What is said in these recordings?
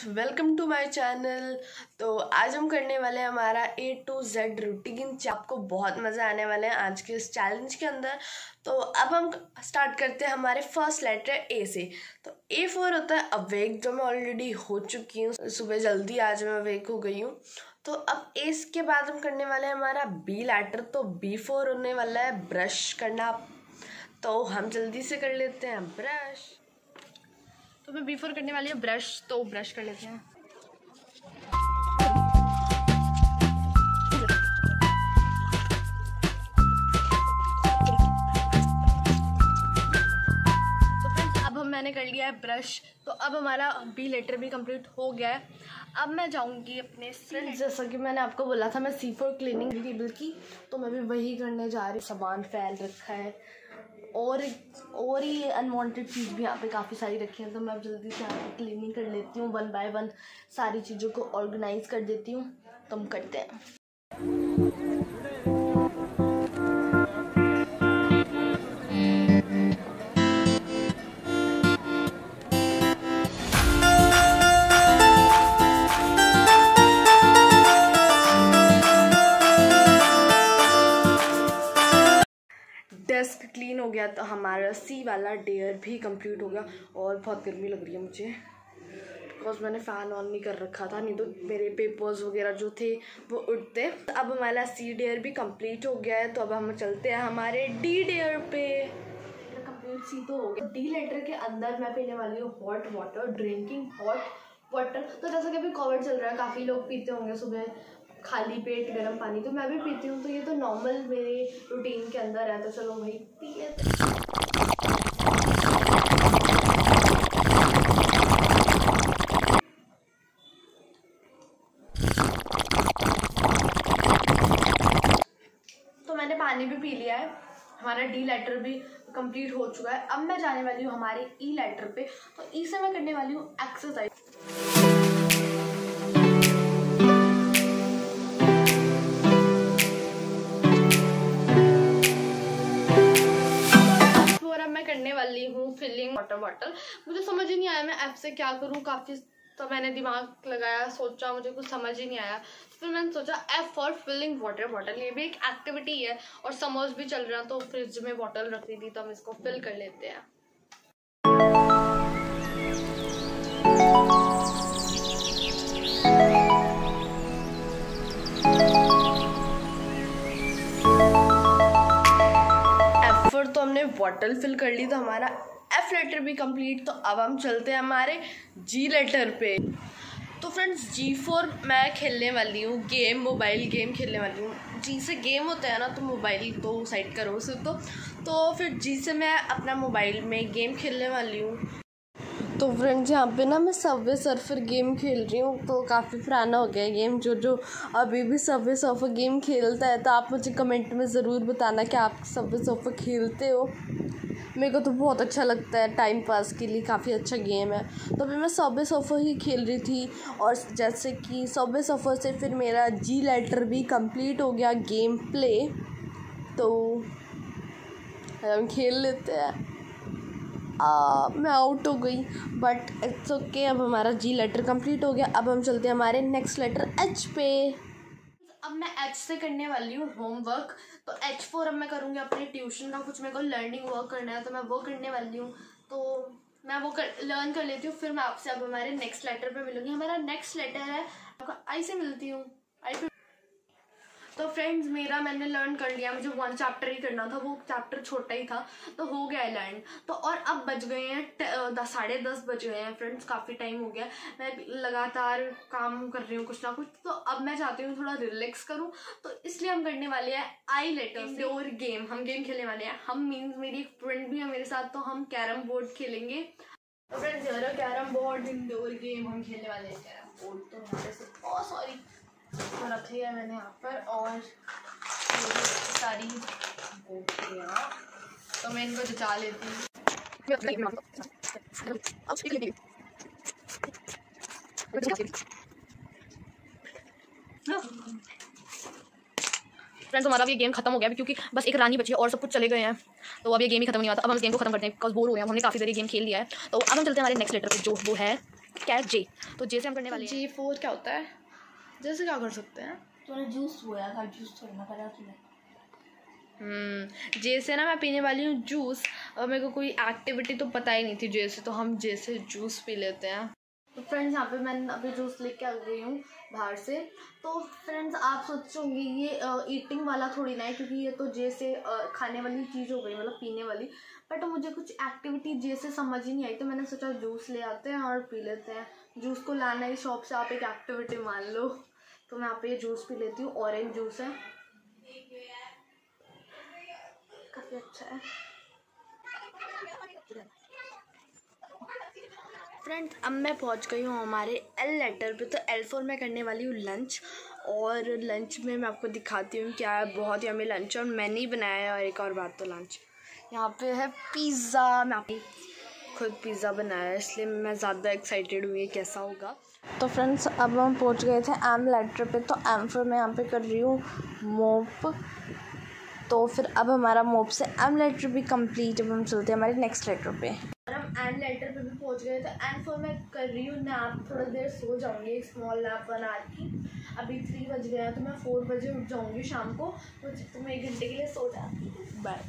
Welcome to my channel. तो आज हम करने वाले हैं हमारा A to Z रूटीन। आपको बहुत मज़ा आने वाले हैं आज के इस चैलेंज के अंदर। तो अब हम स्टार्ट करते हैं हमारे फर्स्ट लेटर A से। तो A4 होता है अवेक, जो मैं ऑलरेडी हो चुकी हूँ। सुबह जल्दी आज मैं अवेक हो गई हूँ। तो अब A के बाद हम करने वाले हैं हमारा B लेटर। तो B4 होने वाला है ब्रश करना। तो हम जल्दी से कर लेते हैं ब्रश। तो मैं B4 करने वाली हूँ ब्रश। तो ब्रश कर लेते हैं। तो फ्रेंड्स अब मैंने कर लिया है ब्रश। तो अब हमारा B लेटर भी कंप्लीट हो गया है। अब मैं जाऊंगी अपने फ्रेंड्स, जैसा कि मैंने आपको बोला था मैं C4 क्लीनिंग टेबल की, तो मैं भी वही करने जा रही हूँ। सामान फैल रखा है और ही अनवांटेड चीज़ भी यहाँ पे काफ़ी सारी रखी हैं। तो मैं अब जल्दी से यहाँ पे क्लीनिंग कर लेती हूँ। 1 बाय 1 सारी चीज़ों को ऑर्गेनाइज कर देती हूँ। तो हम करते हैं। डेस्क क्लीन हो गया। तो हमारा C वाला डेयर भी कंप्लीट हो गया। और बहुत गर्मी लग रही है मुझे, बिकॉज मैंने फ़ैन ऑन नहीं कर रखा था, नहीं तो मेरे पेपर्स वगैरह जो थे वो उड़ते। अब हमारा C डेयर भी कंप्लीट हो गया है। तो अब हम चलते हैं हमारे D डेयर पे। कंप्लीट C तो हो गया। D लेटर के अंदर मैं पीने वाली हूँ hot water, drinking hot water. तो जैसा कि अभी कोविड चल रहा है, काफ़ी लोग पीते होंगे सुबह खाली पेट गर्म पानी। तो मैं भी पीती हूँ। तो ये तो नॉर्मल मेरे रूटीन के अंदर है। तो चलो भाई पी लेते हैं। तो मैंने पानी भी पी लिया है। हमारा D लेटर भी कंप्लीट हो चुका है। अब मैं जाने वाली हूँ हमारे E लेटर पे। तो E से मैं करने वाली हूँ एक्सरसाइज। करने वाली हूँ फिलिंग वाटर बॉटल। मुझे समझ ही नहीं आया मैं ऐप से क्या करूँ। काफ़ी तो मैंने दिमाग लगाया, सोचा, मुझे कुछ समझ ही नहीं आया। तो फिर मैंने सोचा F for filling water bottle. ये भी एक एक्टिविटी है और समर्स भी चल रहा है, तो फ्रिज में बॉटल रख दी थी, तो हम इसको फिल कर लेते हैं। तो हमने बॉटल फिल कर ली। तो हमारा F लेटर भी कंप्लीट। तो अब हम चलते हैं हमारे G लेटर पे। तो फ्रेंड्स G4 मैं खेलने वाली हूँ गेम, मोबाइल गेम खेलने वाली हूँ। G से गेम होता है ना, तो मोबाइल तो साइड करो उसे। तो फिर G से मैं अपना मोबाइल में गेम खेलने वाली हूँ। तो फ्रेंड्स यहाँ पे ना मैं सबवे सर्फर गेम खेल रही हूँ। तो काफ़ी पुराना हो गया है गेम। जो अभी भी सबवे सर्फर गेम खेलता है, तो आप मुझे कमेंट में ज़रूर बताना कि आप सबवे सर्फर खेलते हो। मेरे को तो बहुत अच्छा लगता है, टाइम पास के लिए काफ़ी अच्छा गेम है। तो अभी मैं सबवे सर्फर ही खेल रही थी। और जैसे कि सबवे सर्फर से फिर मेरा G लेटर भी कंप्लीट हो गया गेम प्ले। तो हम खेल लेते हैं। मैं आउट हो गई, बट इट्स ओके। अब हमारा G लेटर कंप्लीट हो गया। अब हम चलते हैं हमारे नेक्स्ट लेटर H पे। अब मैं H से करने वाली हूँ होमवर्क। तो H4 अब मैं करूँगी अपने ट्यूशन का। कुछ मेरे को लर्निंग वर्क करना है, तो मैं वो करने वाली हूँ। तो मैं वो लर्न कर लेती हूँ। फिर मैं आपसे अब हमारे नेक्स्ट लेटर पे मिलूँगी। हमारा नेक्स्ट लेटर है, आपका I से मिलती हूँ। I पे। तो फ्रेंड्स मैंने लर्न कर लिया। मुझे 1 चैप्टर ही करना था, वो चैप्टर छोटा ही था, तो हो गया है लर्न। तो और अब बज गए हैं 10:30 बज गए हैं फ्रेंड्स। काफ़ी टाइम हो गया, मैं लगातार काम कर रही हूँ कुछ ना कुछ। तो अब मैं चाहती हूँ थोड़ा रिलैक्स करूँ, तो इसलिए हम करने वाले हैं I लेटर इंडोर गेम। हम गेम खेलने वाले हैं। हम मीन्स मेरी एक फ्रेंड भी है मेरे साथ, तो हम कैरम बोर्ड खेलेंगे। तो friends carrom board indoor game हम खेलने वाले हैं। कैरम बोर्ड तो हमारे से बहुत सॉरी तो रखी है मैंने यहाँ पर, और सारी बोटियाँ तो मैं इनको जचा लेती हूँ। फ्रेंड्स हमारा भी गेम खत्म हो गया अभी, क्योंकि बस एक रानी बची है और सब कुछ चले गए हैं। तो अब ये गेम ही खत्म नहीं आता। अब हम इस गेम को खत्म करते हैं, बिकॉज बोर हो गए हैं। हमने काफ़ी देर गेम खेल लिया है। तो अब हम चलते हैं हमारे नेक्स्ट लेटर पे, जो वो है क्या है जे। तो जे से हम करने वाले हैं G4 क्या होता है, जैसे क्या कर सकते हैं? तूने जूस बोला था, जूस थोड़ी ना करा तूने। जे से ना मैं पीने वाली हूँ जूस, और मेरे को कोई एक्टिविटी तो पता ही नहीं थी जे से, तो हम जे से जूस पी लेते हैं। तो फ्रेंड्स यहाँ पे मैंने अभी जूस लेके आ गई हूँ बाहर से। तो फ्रेंड्स आप सोचोगे ये ईटिंग वाला थोड़ी ना है, क्योंकि ये तो जे से खाने वाली चीज़ हो गई, मतलब पीने वाली। बट मुझे कुछ एक्टिविटी जे से समझ ही नहीं आई, तो मैंने सोचा जूस ले आते हैं और पी लेते हैं। जूस को लाना ही शॉप से आप एक एक्टिविटी मान लो। तो मैं यहाँ पे ये जूस पी लेती हूँ, ऑरेंज जूस है, काफ़ी अच्छा है। फ्रेंड्स अब मैं पहुंच गई हूँ हमारे एल लेटर पे। तो L4 में करने वाली हूँ लंच, और लंच में मैं आपको दिखाती हूँ क्या है। बहुत यम्मी लंच और मैंने ही बनाया है। और एक और बात, तो लंच यहाँ पे है पिज़्ज़ा। मैं आपने खुद पिज़्ज़ा बनाया है, इसलिए मैं ज़्यादा एक्साइटेड हुई कैसा होगा। तो फ्रेंड्स अब हम पहुँच गए थे एम लेटर पे। तो एम पर मैं यहाँ पे कर रही हूँ मोप। तो फिर अब हमारा मोप से एम लेटर भी कंप्लीट। अब हम चलते हैं हमारे नेक्स्ट लेटर पे। और हम एन लेटर पे भी पहुंच गए। तो एन फोर मैं कर रही हूँ नैप, थोड़ा देर सो जाऊँगी, स्मॉल नैप 1 आवर की। अभी 3 बज गए हैं, तो मैं 4 बजे उठ जाऊँगी शाम को। तो मैं 1 घंटे के लिए सो जाती हूँ। बाय।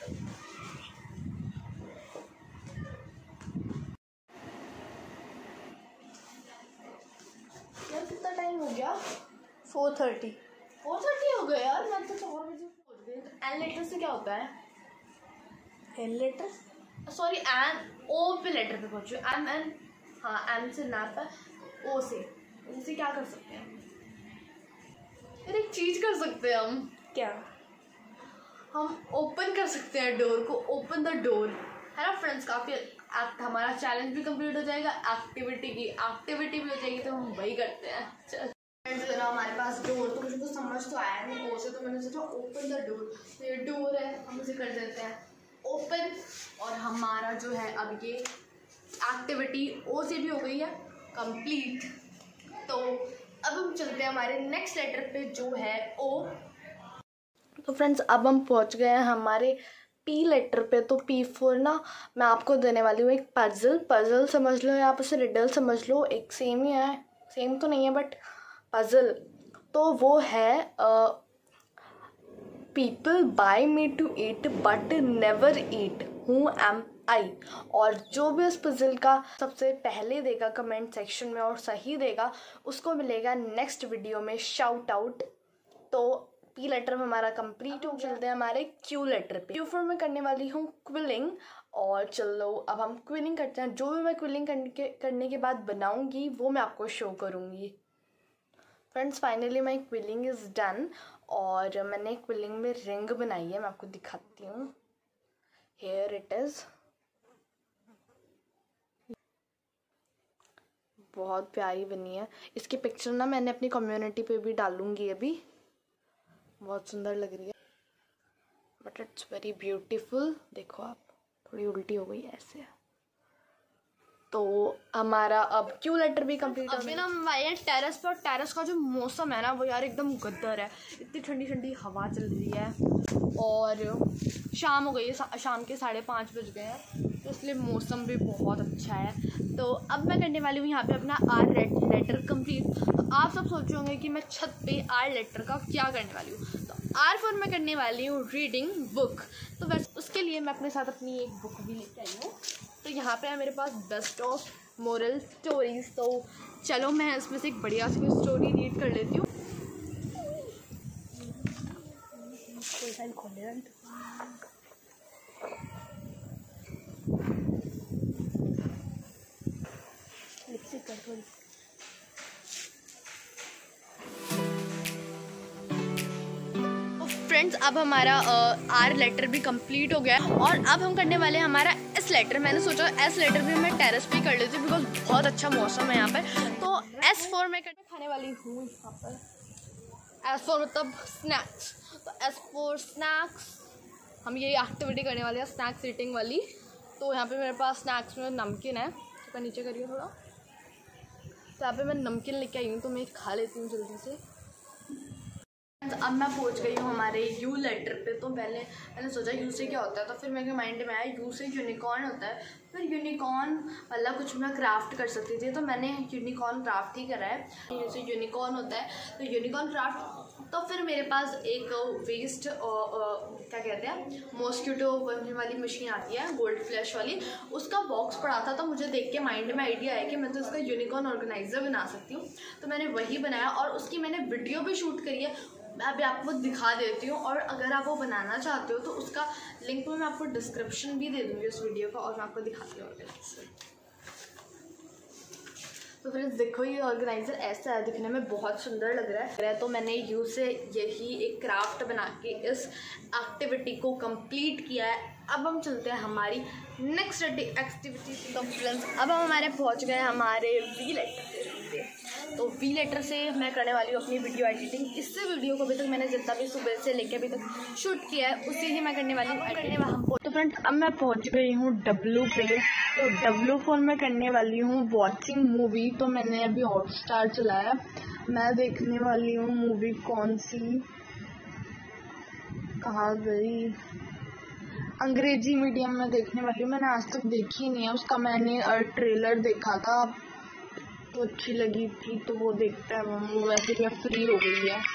यार कितना टाइम हो गया? 4:30। 4:30 हो गया यार, मैं तो 4 बजे पहुँच गई। तो एन लेटर से क्या होता है? L letter, sorry N O पे लेटर पे पहुँची हूँ। एम एन, हाँ एम से नैप है, ओ से क्या कर सकते हैं? यार एक चीज़ कर सकते हैं हम। क्या? हम ओपन कर सकते हैं डोर को, ओपन द डोर, है ना फ्रेंड्स। काफ़ी हमारा चैलेंज भी कंप्लीट हो जाएगा, एक्टिविटी भी हो जाएगी, तो हम वही करते हैं। फ्रेंड्स अगर हमारे पास डोर, तो मुझे तो समझ तो आया नहीं ओ से, तो मैंने सोचा ओपन द डोर। तो ये डोर है, हम इसे कर देते हैं ओपन। और हमारा जो है अब ये एक्टिविटी ओ से भी हो गई है कंप्लीट। तो अब हम चलते हैं हमारे नेक्स्ट लेटर पे जो है ओ। तो फ्रेंड्स अब हम पहुंच गए हैं हमारे पी लेटर पे। तो P4 ना मैं आपको देने वाली हूँ एक पजल समझ लो, या आप उसे रिडल समझ लो, एक सेम ही है, सेम तो नहीं है बट पजल। तो वो है people buy me to eat but never eat, who am I. और जो भी उस पजल का सबसे पहले देगा कमेंट सेक्शन में और सही देगा, उसको मिलेगा नेक्स्ट वीडियो में शाउट आउट। तो पी लेटर में हमारा कंप्लीट हो। चलते हैं हमारे क्यू लेटर पे। Q4 में करने वाली हूँ क्विलिंग। और चलो अब हम क्विलिंग करते हैं। जो भी मैं क्विलिंग करने के बाद बनाऊंगी वो मैं आपको शो करूंगी। Friends finally my quilling is done, और मैंने क्विलिंग में रिंग बनाई है, मैं आपको दिखाती हूँ। हेयर इट इज़, बहुत प्यारी बनी है। इसकी पिक्चर ना मैंने अपनी कम्युनिटी पे भी डालूंगी अभी, बहुत सुंदर लग रही है, बट इट्स वेरी ब्यूटीफुल। देखो आप, थोड़ी उल्टी हो गई ऐसे। तो हमारा अब क्यू लेटर भी कंप्लीट हो गया। अभी ना हम आए टेरेस पर, और टेरेस का जो मौसम है ना वो यार एकदम गद्दर है। इतनी ठंडी ठंडी हवा चल रही है, और शाम हो गई है, शाम के 5:30 बज गए हैं, तो इसलिए मौसम भी बहुत अच्छा है। तो अब मैं करने वाली हूँ यहाँ पे अपना आर लेटर कंप्लीट। तो आप सब सोच रहे होंगे कि मैं छत पे आर लेटर का क्या करने वाली हूँ। तो R4 में करने वाली हूँ रीडिंग बुक। तो वैसे उसके लिए मैं अपने साथ अपनी एक बुक भी लेके आई हूँ। तो यहाँ पे है मेरे पास बेस्ट ऑफ मोरल स्टोरीज। तो चलो मैं इसमें से एक बढ़िया सी स्टोरी रीड कर लेती हूँ। फ्रेंड्स अब हमारा आर लेटर भी कंप्लीट हो गया, और अब हम करने वाले हैं हमारा एस लेटर। मैंने सोचा एस लेटर भी मैं टेरेस पे कर लेती हूँ, बिकॉज बहुत अच्छा मौसम है यहाँ पे। तो S4 में खाने वाली हूँ यहाँ पर। S4 मतलब स्नैक्स। तो S4 स्नैक्स, हम ये एक्टिविटी करने वाले हैं स्नैक्स ईटिंग वाली। तो यहाँ पे मेरे पास स्नैक्स में नमकीन है, तो नीचे करिए थोड़ा। तो यहाँ पे मैं नमकीन लेके आई हूँ, तो मैं खा लेती हूँ जल्दी से। अब मैं पहुंच गई हूँ हमारे यू लेटर पे। तो पहले मैंने सोचा यू से क्या होता है, तो फिर मेरे माइंड में आया यू से यूनिकॉर्न होता है। फिर यूनिकॉर्न वाला कुछ मैं क्राफ्ट कर सकती थी, तो मैंने यूनिकॉर्न क्राफ्ट ही करा है। जैसे यूनिकॉर्न होता है तो यूनिकॉर्न क्राफ्ट। तो फिर मेरे पास एक वेस्ट क्या कहते हैं मॉस्किटो वाली मशीन आती है गोल्ड फ्लैश वाली, उसका बॉक्स पड़ा था। तो मुझे देख के माइंड में आइडिया आया कि मैं तो इसका यूनिकॉर्न ऑर्गेनाइजर बना सकती हूँ। तो मैंने वही बनाया और उसकी मैंने वीडियो भी शूट करी है, मैं अभी आपको दिखा देती हूँ। और अगर आप वो बनाना चाहते हो तो उसका लिंक मैं आपको डिस्क्रिप्शन भी दे दूँगी उस वीडियो का, और मैं आपको दिखाती हूँ ऑर्गेनाइजर। तो फ्रेंड्स देखो, ये ऑर्गेनाइजर ऐसा है, दिखने में बहुत सुंदर लग रहा है। तो मैंने यू से यही एक क्राफ्ट बना के इस एक्टिविटी को कंप्लीट किया है। अब हम चलते हैं हमारी नेक्स्ट एक्टिविटी। तो फ्रेंड्स अब हम पहुंच गए हमारे वी लेटर पे। तो वी लेटर से मैं करने वाली हूँ अपनी वीडियो एडिटिंग। इससे वीडियो को अभी तक मैंने जितना भी सुबह से लेके अभी तक शूट किया है उसी ही मैं करने वाली हूँ। तो फ्रेंड्स अब मैं पहुँच गई हूँ डब्लू पे। तो डब्लू फोन में करने वाली हूँ वॉचिंग मूवी। तो मैंने अभी हॉटस्टार चलाया, मैं देखने वाली हूँ मूवी कौन सी, कहाँ गई, अंग्रेजी मीडियम में देखने वाली हूँ। मैंने आज तक देखी नहीं है, उसका मैंने ट्रेलर देखा था तो अच्छी लगी थी, तो वो देखते हैं। वो वैसे भी फ्री हो गई है,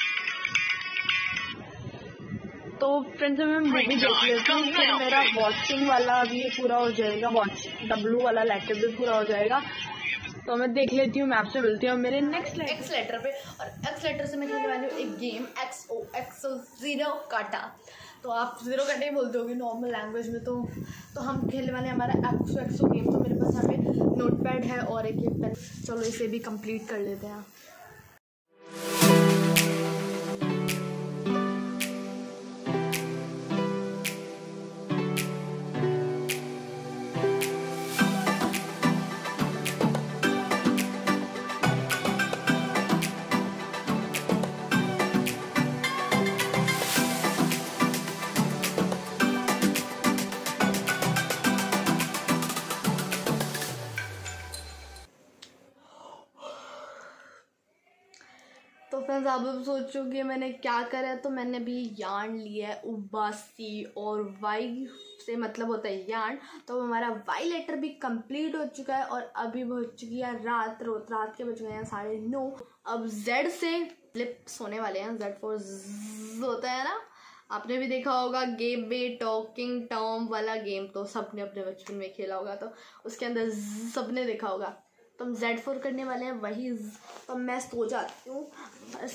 तो फ्रेंड्स मैं मूवी देख लेती हूँ, फिर मेरा वॉचिंग वाला भी पूरा हो जाएगा, डब्लू वाला लेटर भी पूरा हो जाएगा। तो मैं देख लेती हूँ, मैं आपसे मिलती हूँ मेरे नेक्स्ट एक्स लेटर पे। और एक्स लेटर से मैं खेलने वाली हूँ एक गेम एक्सो ज़ीरो काटा। तो आप ज़ीरो काटा ही बोलते होगे नॉर्मल लैंग्वेज में। तो हम खेलने वाले हैं हमारा एक्सो गेम। तो मेरे पास यहाँ पे नोटपैड है और एक पेन। चलो इसे भी कंप्लीट कर लेते हैं। तो फ्रेंड्स आप सोचोगे मैंने क्या करा है, तो मैंने भी यार्न लिया है उबासी, और वाई से मतलब होता है यार्न। तो हमारा वाई लेटर भी कंप्लीट हो चुका है और अभी हो चुकी है रात के बज गए हैं 9:30। अब जेड से फ्लिप सोने वाले हैं। जेड फॉर होता है ना, आपने भी देखा होगा गेम में टॉकिंग टॉम वाला गेम, तो सबने अपने बचपन में खेला होगा, तो उसके अंदर सबने देखा होगा। तो हम Z4 करने वाले हैं वही। तो मैं सो जाती हूँ बस।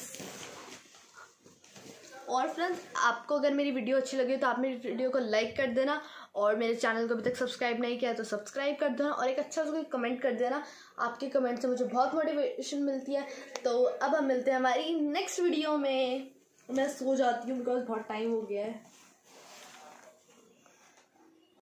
और फ्रेंड्स आपको अगर मेरी वीडियो अच्छी लगी तो आप मेरी वीडियो को लाइक कर देना, और मेरे चैनल को अभी तक सब्सक्राइब नहीं किया तो सब्सक्राइब कर देना, और एक अच्छा सा कोई कमेंट कर देना। आपके कमेंट से मुझे बहुत मोटिवेशन मिलती है। तो अब हम मिलते हैं हमारी नेक्स्ट वीडियो में। मैं सो जाती हूँ बिकॉज बहुत टाइम हो गया है।